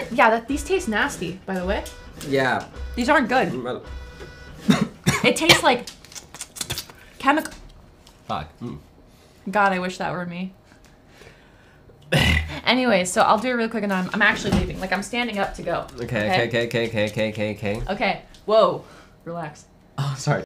Yeah, these taste nasty, by the way. Yeah. These aren't good. It tastes like chemical. Fuck. God, I wish that were me. Anyway, so I'll do it real quick and I'm actually leaving. Like, I'm standing up to go. Okay. Okay. Whoa. Relax. Oh, sorry.